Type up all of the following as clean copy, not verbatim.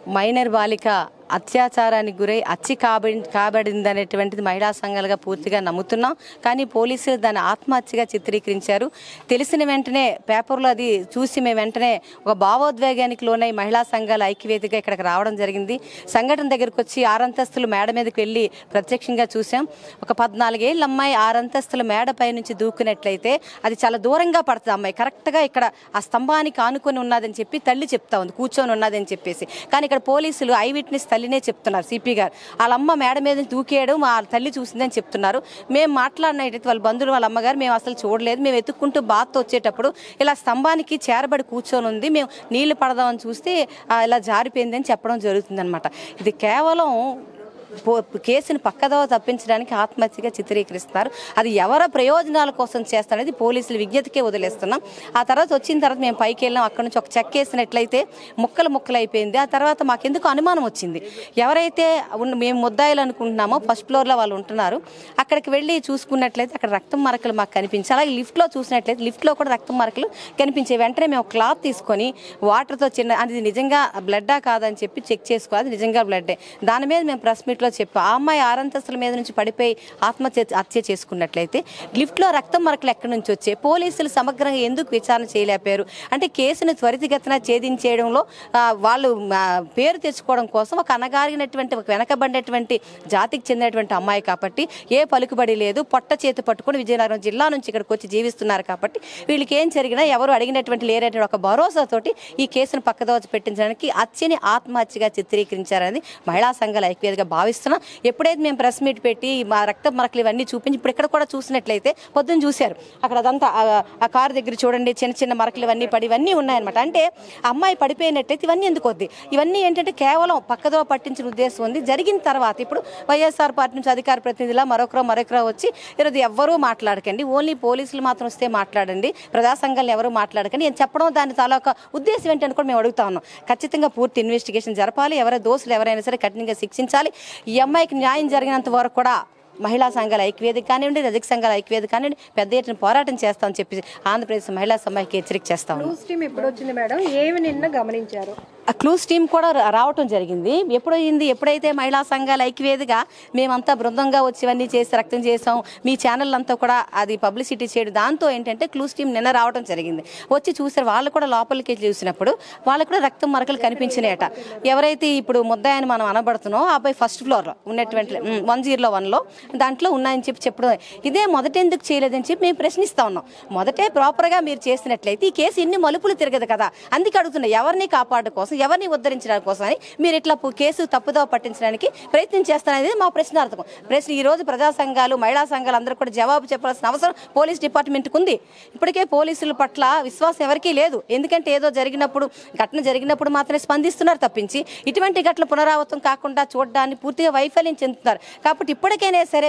Minor బాలిక అత్యాచారానికి గురై కాబడిందనేటువంటిది మహిళా సంఘాలుగా పూర్తిగా నమ్ముతున్నాం. కానీ పోలీసులు దాన్ని ఆత్మహత్యగా చిత్రీకరించారు. తెలిసిన వెంటనే పేపర్లో అది చూసి మేము వెంటనే ఒక భావోద్వేగానికి లోనై మహిళా సంఘాల ఐక్యవేదికగా ఇక్కడికి రావడం జరిగింది. సంఘటన దగ్గరకు వచ్చి 6 అంతస్తుల మేడ మీదకి వెళ్ళి ప్రత్యక్షంగా చూసాం. ఒక 14 ఏళ్ళ అమ్మాయి 6 అంతస్తుల మేడపై నుంచి దూకున్నట్లయితే అది చాలా దూరంగా పడుతుంది. అమ్మాయి కరెక్ట్గా ఇక్కడ ఆ స్తంభానికి ఆనుకొని ఉన్నదని చెప్పి తల్లి చెప్తా ఉంది, కూర్చొని ఉన్నదని చెప్పేసి. కానీ ఇక్కడ పోలీసులు ఐ విట్నెస్ తల్లినే చెప్తున్నారు. సిపి గారు వాళ్ళ అమ్మ మేడ మీద దూకేయడం మా తల్లి చూసిందని చెప్తున్నారు. మేము మాట్లాడినట్టయితే వాళ్ళ బంధువులు వాళ్ళ అమ్మగారు మేము అసలు చూడలేదు, మేము ఎత్తుక్కుంటూ బాత్ వచ్చేటప్పుడు ఇలా స్తంభానికి చేరబడి కూర్చొని ఉంది, మేము నీళ్లు పడదామని చూస్తే ఇలా జారిపోయిందని చెప్పడం జరుగుతుందన్నమాట. ఇది కేవలం కేసుని పక్కదోవ తప్పించడానికి ఆత్మహత్యగా చిత్రీకరిస్తారు. అది ఎవరి ప్రయోజనాల కోసం చేస్తారనేది పోలీసులు విజ్ఞతకే వదిలేస్తున్నాం. ఆ తర్వాత వచ్చిన తర్వాత మేము పైకి వెళ్ళాం. అక్కడ నుంచి ఒక చెక్ వేసినట్లయితే ముక్కలు అయిపోయింది. ఆ తర్వాత మాకెందుకు అనుమానం వచ్చింది, ఎవరైతే మేము ముద్దాయిలు అనుకుంటున్నామో ఫస్ట్ ఫ్లోర్లో వాళ్ళు ఉంటున్నారు, అక్కడికి వెళ్ళి చూసుకున్నట్లయితే అక్కడ రక్తం మరకలు మాకు కనిపించాయి. అలాగే లిఫ్ట్లో చూసినట్లయితే లిఫ్ట్లో కూడా రక్తం మరకలు కనిపించాయి. వెంటనే మేము క్లాత్ తీసుకొని వాటర్తో అది నిజంగా బ్లడ్డా కాదని చెప్పి చెక్ చేసుకోవాలి. నిజంగా బ్లడ్డే. దాని మీద మేము ప్రెస్ మీట్ చెప్పి ఆ అమ్మాయి 6 అంతస్తుల మీద నుంచి పడిపోయి ఆత్మహత్య చేసుకున్నట్లయితే లిఫ్ట్లో రక్తం మరకలు ఎక్కడి నుంచి వచ్చాయి, పోలీసులు సమగ్రంగా ఎందుకు విచారణ చేయలేపారు అంటే కేసును త్వరితగతిన ఛేదించేయడంలో వాళ్ళు పేరు తెచ్చుకోవడం కోసం ఒక అనగారినటువంటి ఒక వెనకబడినటువంటి జాతికి చెందినటువంటి అమ్మాయి కాబట్టి ఏ పలుకుబడి లేదు, పొట్ట చేతి పట్టుకుని విజయనగరం జిల్లా నుంచి ఇక్కడికి వచ్చి జీవిస్తున్నారు కాబట్టి వీళ్ళకి ఏం జరిగినా ఎవరు అడిగినటువంటి లేరటువంటి ఒక భరోసాతోటి ఈ కేసును పక్కదోవ పెట్టించడానికి హత్యని ఆత్మహత్యగా చిత్రీకరించారని మహిళా సంఘాల ఐక్యవేదికగా భావిస్తున్నాం. ఎప్పుడైతే మేము ప్రెస్ మీట్ పెట్టి మా రక్త మరకలు ఇవన్నీ చూపించి ఇప్పుడు ఇక్కడ కూడా చూసినట్లయితే పొద్దున్న చూశారు అక్కడ అదంతా ఆ కారు దగ్గర చూడండి చిన్న చిన్న మరకలు ఇవన్నీ పడి ఇవన్నీ ఉన్నాయన్నమాట. అంటే అమ్మాయి పడిపోయినట్లయితే ఇవన్నీ ఎందుకు వద్ది, ఇవన్నీ ఏంటంటే కేవలం పక్కదో పట్టించిన ఉద్దేశం ఉంది. జరిగిన తర్వాత ఇప్పుడు వైఎస్ఆర్ పార్టీ నుంచి అధికార ప్రతినిధిలా మరొకరు వచ్చి ఈరోజు ఎవ్వరూ మాట్లాడకండి, ఓన్లీ పోలీసులు మాత్రం వస్తే మాట్లాడండి, ప్రజా సంఘాలను ఎవరూ మాట్లాడకండి అని చెప్పడం దాని చాలా ఒక ఉద్దేశం ఏంటని కూడా మేము అడుగుతా ఉన్నాం. ఖచ్చితంగా పూర్తి ఇన్వెస్టిగేషన్ జరపాలి, దోషులు ఎవరైనా సరే కఠినంగా శిక్షించాలి. ఈ అమ్మాయికి న్యాయం జరిగినంత వరకు కూడా మహిళా సంఘాల ఐక్యవేదిక కానివ్వండి, రజక సంఘాల ఐక్యవేదిక కానివ్వండి పెద్ద ఎత్తున పోరాటం చేస్తామని చెప్పి ఆంధ్రప్రదేశ్ మహిళా సమాఖ్యకి హెచ్చరిక చేస్తాము. క్లూస్ టీం కూడా రావటం జరిగింది. ఎప్పుడైతే మహిళా సంఘాల ఐక్యవేదిక మేమంతా బృందంగా వచ్చి ఇవన్నీ చేసి రక్తం చేసాం, మీ ఛానల్ అంతా కూడా అది పబ్లిసిటీ చేయడం, దాంతో ఏంటంటే క్లూస్ టీం నిన్న రావడం జరిగింది. వచ్చి చూసారు, వాళ్ళు కూడా లోపలికి చూసినప్పుడు వాళ్ళకు కూడా రక్తం మరకలు కనిపించినాయట. ఎవరైతే ఇప్పుడు ముద్దాయని మనం అనబడుతున్నామో ఆ అబ్బాయి ఫస్ట్ ఫ్లోర్లో ఉన్నటువంటి 101లో దాంట్లో ఉన్నాయని చెప్పడం, ఇదే మొదట ఎందుకు చేయలేదని చెప్పి మేము ప్రశ్నిస్తా ఉన్నాం. మొదటే ప్రాపర్గా మీరు చేసినట్లయితే ఈ కేసు ఇన్ని మలుపులు తిరగదు కదా. అందుకే అడుగుతున్నా, ఎవరిని కాపాడడం కోసం ఎవరిని ఉద్ధరించడానికి కోసం అని మీరు ఇట్లా కేసు తప్పుదోవ పట్టించడానికి ప్రయత్నం చేస్తారనేది మా ప్రశ్నార్థకం. ఈ రోజు ప్రజా సంఘాలు మహిళా సంఘాలు అందరూ కూడా జవాబు చెప్పాల్సిన అవసరం పోలీస్ డిపార్ట్మెంట్కి ఉంది. ఇప్పటికే పోలీసుల పట్ల విశ్వాసం ఎవరికీ లేదు. ఎందుకంటే ఏదో ఘటన జరిగినప్పుడు మాత్రమే స్పందిస్తున్నారు తప్పించి ఇటువంటి ఘటన పునరావృతం కాకుండా చూడడాన్ని పూర్తిగా వైఫల్యం చెందుతున్నారు. కాబట్టి ఇప్పటికైనా సరే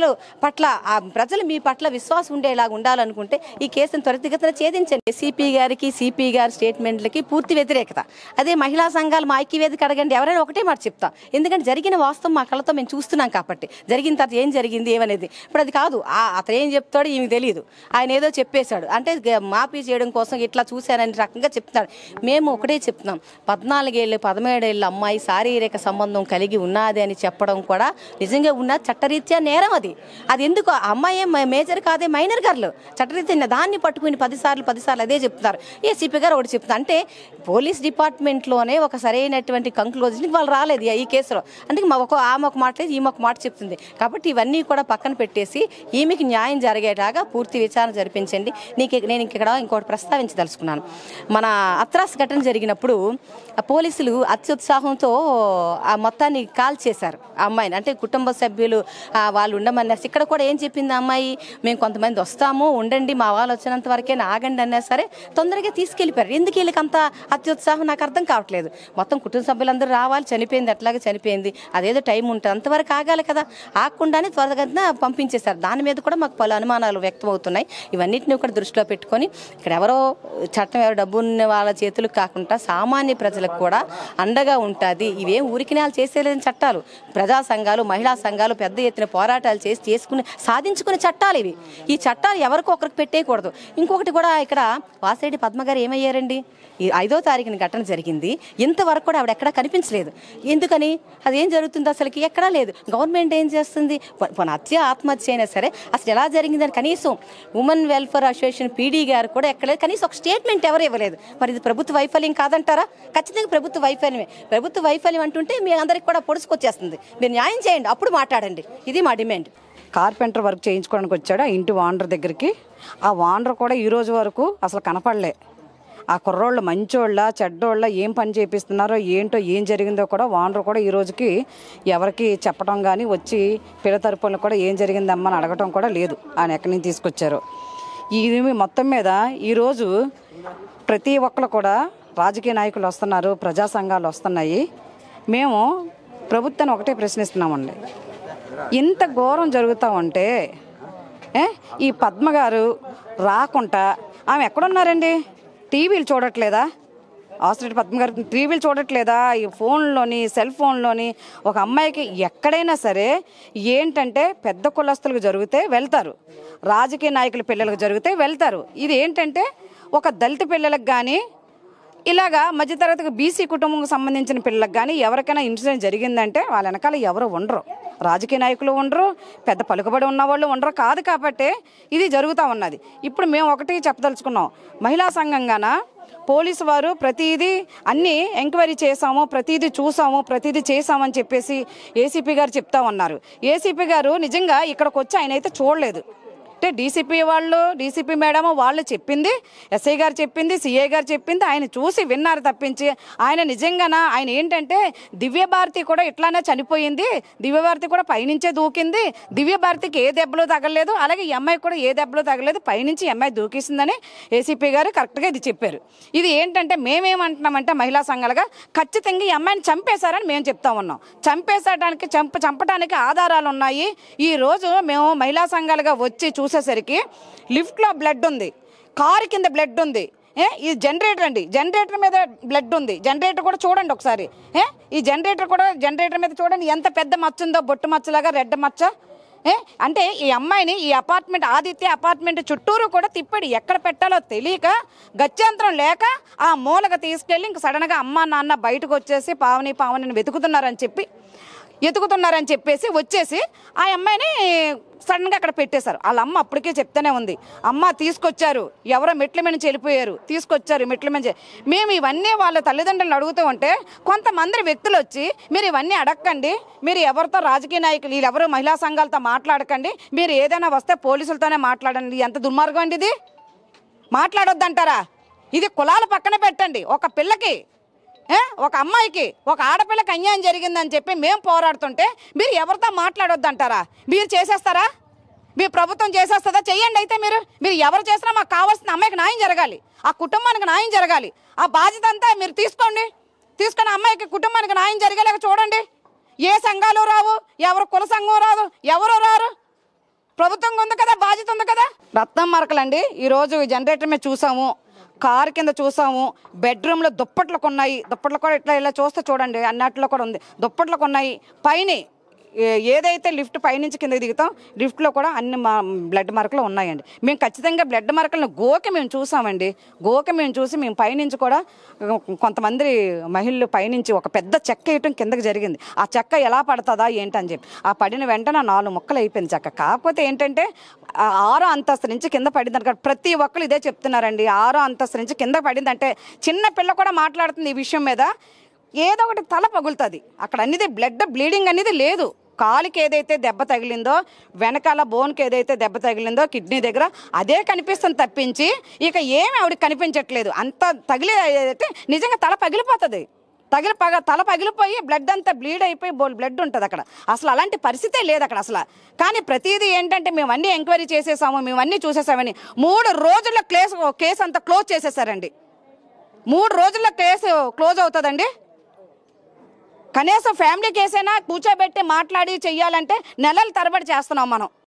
ప్రజలు మీ పట్ల విశ్వాసం ఉండేలాగా ఉండాలనుకుంటే ఈ కేసును త్వరితగతిన ఛేదించండి. సిపి గారి స్టేట్మెంట్లకి పూర్తి వ్యతిరేకత. అదే మహిళా సంఘాలు మా ఐక్యవేదిక అడగండి, ఎవరైనా ఒకటే మాట చెప్తాం. ఎందుకంటే జరిగిన వాస్తవం మా కళ్ళతో మేము చూస్తున్నాం కాబట్టి. జరిగిన తర్వాత ఏం జరిగింది ఏమనేది ఇప్పుడు అది కాదు. అతను ఏం చెప్తాడో ఈమె తెలియదు, ఆయన ఏదో చెప్పేశాడు అంటే మాఫీ చేయడం కోసం ఇట్లా చూశానని రకంగా చెప్తున్నాడు. మేము ఒకటే చెప్తున్నాం, 14 ఏళ్ళు 17 ఏళ్ళ అమ్మాయి శారీరక సంబంధం కలిగి ఉన్నది అని చెప్పడం కూడా నిజంగా ఉన్న చట్టరీత్యా నేరం. అది ఎందుకు అమ్మాయి మేజర్ కాదే, మైనర్ గర్ల్. చట్టరీత్యా దాన్ని పట్టుకుని 10 సార్లు అదే చెప్తున్నారు. ఏసీపీ గారు ఒకటి చెప్తున్నారు. అంటే పోలీస్ డిపార్ట్మెంట్లోనే ఒక సరైనటువంటి కంక్లూజన్కి వాళ్ళు రాలేదు ఈ కేసులో. అందుకే ఆమె ఒక మాట లేదు, ఈమె ఒక మాట చెప్తుంది. కాబట్టి ఇవన్నీ కూడా పక్కన పెట్టేసి ఈమెకి న్యాయం జరిగేలాగా పూర్తి విచారణ జరిపించండి. నేను ఇక్కడ ఇంకోటి ప్రస్తావించదలుచుకున్నాను. మన అత్రాస్ ఘటన జరిగినప్పుడు పోలీసులు అత్యుత్సాహంతో ఆ మొత్తాన్ని కాల్ చేశారు ఆ అమ్మాయిని. అంటే కుటుంబ సభ్యులు వాళ్ళు ఉండమన్నారు. ఇక్కడ కూడా ఏం చెప్పింది అమ్మాయి, మేము కొంతమంది వస్తాము ఉండండి, మా వాళ్ళు వచ్చినంత వరకే ఆగండి అన్నా సరే తొందరగా తీసుకెళ్ళిపోయారు. ఎందుకు వీళ్ళకి అంత అత్యుత్సాహం నాకు అర్థం కావట్లేదు. మొత్తం కుటుంబ సభ్యులందరూ రావాలి, చనిపోయింది అట్లాగే చనిపోయింది, అదేదో టైం ఉంటుంది అంతవరకు ఆగాలి కదా. ఆగకుండానే త్వరగా పంపించేశారు. దాని మీద కూడా మాకు పలు అనుమానాలు వ్యక్తం అవుతున్నాయి. ఇవన్నిటిని కూడా దృష్టిలో పెట్టుకొని ఇక్కడ చట్టం ఎవరో డబ్బు ఉన్న వాళ్ళ చేతులకు కాకుండా సామాన్య ప్రజలకు కూడా అండగా ఉంటుంది. ఇవేం ఊరికి వాళ్ళు చేసేలేని చట్టాలు. ప్రజా సంఘాలు మహిళా సంఘాలు పెద్ద ఎత్తున పోరాటాలు సాధించుకునే చట్టాలు ఇవి. ఈ చట్టాలు ఎవరికో ఒకరికి పెట్టేయకూడదు. ఇంకొకటి కూడా ఇక్కడ వాసిరెడ్డి పద్మ గారు ఏమయ్యారండి, ఈ 5వ తారీఖున ఘటన జరిగింది. జరిగింది. ఇంతవరకు కూడా ఆవిడ ఎక్కడా కనిపించలేదు. ఎందుకని? అది ఏం జరుగుతుంది అసలుకి ఎక్కడా లేదు. గవర్నమెంట్ ఏం చేస్తుంది? ఆత్మహత్య అయినా సరే అసలు ఎలా జరిగిందని కనీసం ఉమెన్ వెల్ఫేర్ అసోసియేషన్ పీడీ గారు కూడా ఎక్కలేదు. కనీసం ఒక స్టేట్మెంట్ ఎవరు ఇవ్వలేదు. మరి ఇది ప్రభుత్వ వైఫల్యం కాదంటారా? ఖచ్చితంగా ప్రభుత్వ వైఫల్యమే. ప్రభుత్వ వైఫల్యం అంటుంటే మీ అందరికి కూడా పొడుచుకొచ్చేస్తుంది. మీరు న్యాయం చేయండి, అప్పుడు మాట్లాడండి. ఇది మా డిమాండ్. కార్పెంటర్ వర్క్ చేయించుకోవడానికి వచ్చాడు ఆ ఇంటి ఓనర్ దగ్గరికి. ఆ ఓనర్ కూడా ఈ రోజు వరకు అసలు కనపడలే. ఆ కుర్రోళ్ళు మంచోళ్ళ చెడ్డోళ్ళ, ఏం పని చేపిస్తున్నారో ఏంటో, ఏం జరిగిందో కూడా ఓనర్ కూడా ఈ రోజుకి ఎవరికి చెప్పడం కానీ, వచ్చి పిల్ల తరపులను కూడా ఏం జరిగిందమ్మా అని అడగటం కూడా లేదు. ఆయన ఎక్కడి నుంచి తీసుకొచ్చారో. ఇది మొత్తం మీద ఈరోజు ప్రతి ఒక్కరు కూడా రాజకీయ నాయకులు వస్తున్నారు, ప్రజా సంఘాలు వస్తున్నాయి. మేము ప్రభుత్వాన్ని ఒకటే ప్రశ్నిస్తున్నామండి, ఇంత ఘోరం జరుగుతూ ఉంటే ఈ పద్మ గారు రాకుండా ఆమె ఎక్కడున్నారండి? టీవీలు చూడట్లేదా? ఆసిరెడ్డి పద్మ గారు టీవీలు చూడట్లేదా? ఈ ఫోన్లోని, సెల్ ఫోన్లోని ఒక అమ్మాయికి ఎక్కడైనా సరే ఏంటంటే పెద్ద కులస్తులకు జరిగితే వెళ్తారు, రాజకీయ నాయకుల పిల్లలకు జరిగితే వెళ్తారు. ఇది ఏంటంటే ఒక దళిత పిల్లలకు కానీ, ఇలాగా మధ్యతరగతికి బీసీ కుటుంబంకి సంబంధించిన పిల్లలకు కానీ ఎవరికైనా ఇన్సిడెంట్ జరిగిందంటే వాళ్ళ వెనకాల ఎవరు ఉండరు, రాజకీయ నాయకులు ఉండరు, పెద్ద పలుకుబడి ఉన్నవాళ్ళు ఉండరు. కాదు కాబట్టి ఇది జరుగుతూ ఉన్నది. ఇప్పుడు మేము ఒకటి చెప్పదలుచుకున్నాం, మహిళా సంఘంగాన పోలీసు వారు ప్రతిదీ అన్నీ ఎంక్వైరీ చేసాము, ప్రతిదీ చూసాము, ప్రతిదీ చేసామని చెప్పేసి ఏసీపీ గారు చెప్తా ఉన్నారు. ఏసీపీ గారు నిజంగా ఇక్కడికి వచ్చి ఆయన అయితే చూడలేదు. అంటే డీసీపీ వాళ్ళు, డీసీపీ మేడం వాళ్ళు చెప్పింది, ఎస్ఐ గారు చెప్పింది, సిఐ గారు చెప్పింది ఆయన చూసి విన్నారు తప్పించి ఆయన నిజంగానా ఆయన ఏంటంటే దివ్యభారతి కూడా ఇట్లానే చనిపోయింది, దివ్యభారతి కూడా పైనుంచే దూకింది, దివ్యభారతికి ఏ దెబ్బలు తగలేదు, అలాగే ఈ అమ్మాయి కూడా ఏ దెబ్బలు తగలేదు, పైనుంచి అమ్మాయి దూకేసిందని ఏసీపీ గారు కరెక్ట్గా ఇది చెప్పారు. ఇది ఏంటంటే మేమేమంటున్నామంటే మహిళా సంఘాలుగా ఖచ్చితంగా ఈ అమ్మాయిని చంపేశారని మేము చెప్తా ఉన్నాం. చంపడానికి ఆధారాలు ఉన్నాయి. ఈరోజు మేము మహిళా సంఘాలుగా వచ్చి చూసేసరికి లిఫ్ట్లో బ్లడ్ ఉంది, కారు కింద బ్లడ్ ఉంది, ఈ జనరేటర్ అండి, జనరేటర్ మీద బ్లడ్ ఉంది. జనరేటర్ కూడా చూడండి ఒకసారి, ఈ జనరేటర్ మీద చూడండి ఎంత పెద్ద మచ్చ ఉందో, బొట్టు మచ్చలాగా రెడ్ మచ్చ. అంటే ఈ అమ్మాయిని ఈ అపార్ట్మెంట్, ఆదిత్య అపార్ట్మెంట్ చుట్టూరు కూడా తిప్పాడు, ఎక్కడ పెట్టాలో తెలియక గత్యంతరం లేక ఆ మూలగా తీసుకెళ్ళి ఇంక సడన్గా అమ్మ నాన్న బయటకు వచ్చేసి పావని ఎతుకుతున్నారని చెప్పేసి వచ్చేసి ఆ అమ్మాయిని సడన్గా అక్కడ పెట్టేశారు. వాళ్ళ అమ్మ అప్పటికే చెప్తూనే ఉంది, అమ్మ తీసుకొచ్చారు, ఎవరో మెట్ల మీద వెళ్ళిపోయారు, తీసుకొచ్చారు మెట్ల మీద. మేము ఇవన్నీ వాళ్ళ తల్లిదండ్రులను అడుగుతూ ఉంటే కొంతమంది వ్యక్తులు వచ్చి మీరు ఇవన్నీ అడగకండి, మీరు ఎవరితో రాజకీయ నాయకులు వీళ్ళెవరు మహిళా సంఘాలతో మాట్లాడకండి, మీరు ఏదైనా వస్తే పోలీసులతోనే మాట్లాడండి. ఎంత దుర్మార్గం అండి ఇది! మాట్లాడొద్దంటారా? ఇది కులాల పక్కన పెట్టండి. ఒక పిల్లకి, ఒక అమ్మాయికి, ఒక ఆడపిల్లకి అన్యాయం జరిగిందని చెప్పి మేము పోరాడుతుంటే మీరు ఎవరితో మాట్లాడొద్దంటారా? మీరు చేసేస్తారా? మీ ప్రభుత్వం చేసేస్తుందా? చెయ్యండి. అయితే మీరు ఎవరు చేసినా మాకు కావాల్సిన అమ్మాయికి న్యాయం జరగాలి, ఆ కుటుంబానికి న్యాయం జరగాలి. ఆ బాధ్యత అంతా మీరు తీసుకొని అమ్మాయికి కుటుంబానికి న్యాయం జరిగేలాగా చూడండి. ఏ సంఘాలు రావు, ఎవరు కుల సంఘం రాదు, ఎవరు రారు, ప్రభుత్వం ఉంది కదా, బాధ్యత ఉంది కదా. రత్నం మరకలండి, ఈరోజు జనరేటర్ మీద చూసాము, కారు కింద చూసాము, బెడ్రూమ్లో దుప్పట్లకు ఉన్నాయి, దుప్పట్లు కూడా ఇలా చూస్తే చూడండి అన్నట్లో కూడా ఉంది, దుప్పట్లకు ఉన్నాయి. పైన ఏదైతే లిఫ్ట్ పైనుంచి కిందకి దిగుతాం లిఫ్ట్లో కూడా అన్ని బ్లడ్ మార్కులు ఉన్నాయండి. మేము ఖచ్చితంగా బ్లడ్ మార్కులను మేము చూసామండి. మేము చూసి మేము పైనుంచి కూడా కొంతమంది మహిళలు పైనుంచి ఒక పెద్ద చెక్క వేయటం కిందకి జరిగింది. ఆ చెక్క ఎలా పడుతుందా ఏంటని చెప్పి ఆ పడిన వెంటనే 4 ముక్కలు అయిపోయింది చెక్క. కాకపోతే ఏంటంటే 6వ అంతస్తు నుంచి కింద పడింది. ప్రతి ఒక్కరు ఇదే చెప్తున్నారండి, 6వ అంతస్తు నుంచి కింద పడిందంటే చిన్న పిల్ల కూడా మాట్లాడుతుంది ఈ విషయం మీద. ఏదో ఒకటి తల పగులుతుంది అక్కడ, అనేది బ్లీడింగ్ అనేది లేదు. కాలుకి ఏదైతే దెబ్బ తగిలిందో, వెనకాల బోన్కి ఏదైతే దెబ్బ తగిలిందో కిడ్నీ దగ్గర, అదే కనిపిస్తుంది తప్పించి ఇక ఏమి ఆవిడకి కనిపించట్లేదు. అంత తగిలితే నిజంగా తల పగిలిపోతుంది, తల పగిలిపోయి బ్లడ్ అంతా బ్లీడ్ అయిపోయి బ్లడ్ ఉంటుంది అక్కడ. అసలు అలాంటి పరిస్థితే లేదు అక్కడ అసలు. కానీ ప్రతిదీ ఏంటంటే మేము అన్నీ ఎంక్వైరీ చేసేసాము, మేము అన్నీ చూసేసామని 3 రోజుల్లో కేసు అంతా క్లోజ్ చేసేసారండి. 3 రోజుల్లో కేసు క్లోజ్ అవుతుందండి. కనీసం ఫ్యామిలీ కేసైనా కూర్చోబెట్టి మాట్లాడి చెయ్యాలంటే నెలల తరబడి చేస్తున్నాం మనం.